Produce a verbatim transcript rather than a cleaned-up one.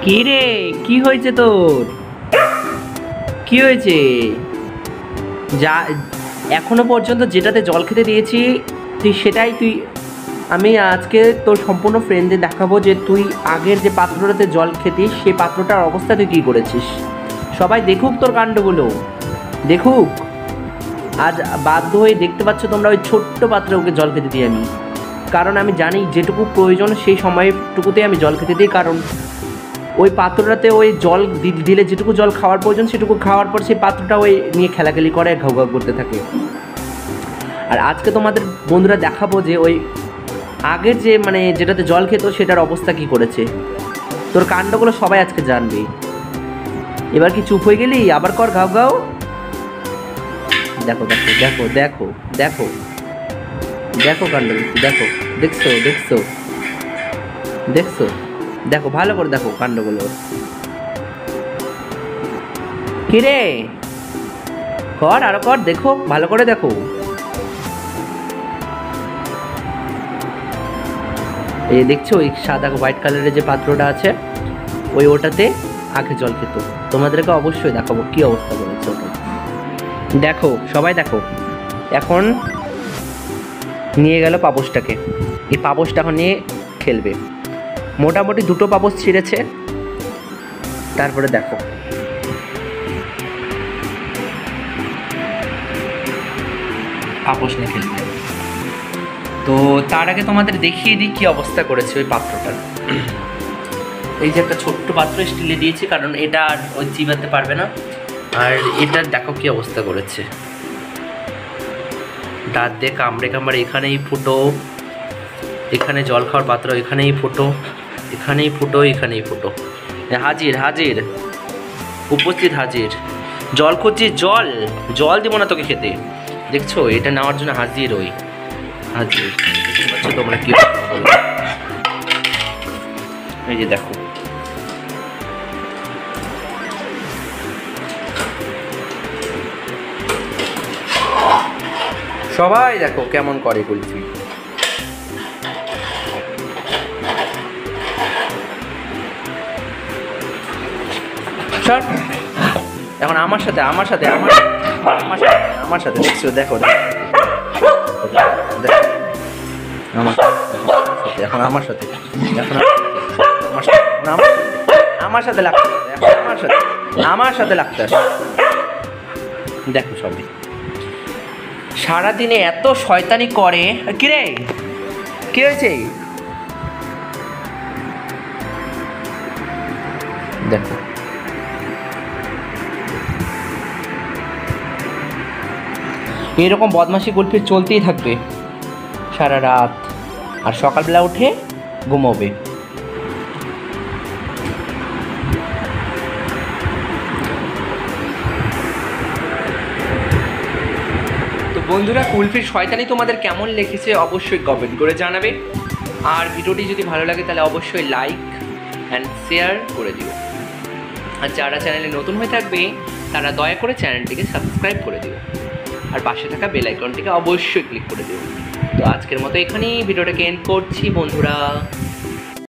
কি রে, কি হয়েছে তোর? কি হয়েছে? যা এখনো পর্যন্ত যেটাতে জল খেতে দিয়েছি তুই সেটাই তুই আমি আজকে তোর সম্পূর্ণ ফ্রেন্ডদের দেখাবো যে তুই আগের যে পাত্রটাতে জল খেতিস সেই পাত্রটার অবস্থা তুই কী করেছিস। সবাই দেখুক তোর কাণ্ডগুলো, দেখুক। আজ বাধ্য হয়ে দেখতে পাচ্ছ তোমরা ওই ছোট্ট পাত্রে ওকে জল খেতে দিই আমি, কারণ আমি জানি যেটুকু প্রয়োজন সেই সময়টুকুতে আমি জল খেতে দিই, কারণ ওই পাত্রটাতে ওই জল দিলে যেটুকু জল খাওয়ার প্রয়োজন সেটুকু খাওয়ার পর সেই পাত্রটা ওই নিয়ে খেলাখেলি করে, ঘাউ ঘাউ করতে থাকে। আর আজকে তোমাদের বন্ধুরা দেখাবো যে ওই আগের যে মানে যেটাতে জল খেত সেটার অবস্থা কি করেছে। তোর কাণ্ডগুলো সবাই আজকে জানবে। এবার কি চুপ হয়ে গেলি? আবার কর ঘাউ ঘাউ। দেখো দেখো দেখো দেখো দেখো দেখো কাণ্ড, দেখো, দেখছো দেখছো দেখছো দেখো, ভালো করে দেখো কাণ্ডগুলো। কিরে, কর আরো কর, দেখো ভালো করে দেখো। এই দেখছো ওই সাদা হোয়াইট কালারের যে পাত্রটা আছে ওই ওটাতে আগে জল খেত। তোমাদেরকে অবশ্যই দেখাবো কি অবস্থা করেছে ওটা। দেখো সবাই দেখো। এখন নিয়ে গেল পাপোশটাকে, এই পাপোশটা এখন নিয়ে খেলবে। মোটামুটি দুটো পাপোশ ছিঁড়েছে। তারপরে দেখো পাপোশ নিয়ে খেলবে। তো তার আগে তোমাদের দেখিয়ে দিই কী অবস্থা করেছে ওই পাত্রটার। এই যে একটা ছোট্ট পাত্র স্টিলে দিয়েছি, কারণ এটা আর ওই চিবাতে পারবে না। আর এটার দেখো কী অবস্থা করেছে। দাঁত দিয়ে কামড়ে কামড়ে এখানেই ফুটো, এখানে জল খাওয়ার পাত্র এখানেই ফুটো, এখানেই ফুটো, এখানেই ফুটো। হাজির হাজির উপস্থিত হাজির। জল খুঁজছিস? জল জল দিব না তোকে খেতে। দেখছো এটা নেওয়ার জন্য হাজির ওই হাজির। দেখতে পাচ্ছ তোমরা কি? এই যে দেখো সবাই দেখো কেমন করে কুলফি। সর এখন আমার সাথে আমার সাথে আমার আমার সাথে আমার সাথে দেখছো, দেখো আমার সাথে এখন আমার সাথে এখন আমার সাথে লাগতে আমার সাথে আমার সাথে লাগতে আসে। দেখো সবাই সারাদিনে এত শয়তানি করে। কিরে কি হয়েছে? দেখো এরকম বদমাশি গল্পে চলতেই থাকবে সারা রাত, আর সকালবেলা উঠে ঘুমোবে। তো বন্ধুরা কুলফির শয়তানি তোমাদের কেমন লেগেছে অবশ্যই কমেন্ট করে জানাবে। আর ভিডিওটি যদি ভালো লাগে তাহলে অবশ্যই লাইক অ্যান্ড শেয়ার করে দিও। আর যারা চ্যানেলে নতুন হয়ে থাকবে তারা দয়া করে চ্যানেলটিকে সাবস্ক্রাইব করে দিও, আর পাশে থাকা বেল আইকনটিকে অবশ্যই ক্লিক করে দিও। তো আজকের মতো এখানেই ভিডিওটাকে এন্ড করছি বন্ধুরা।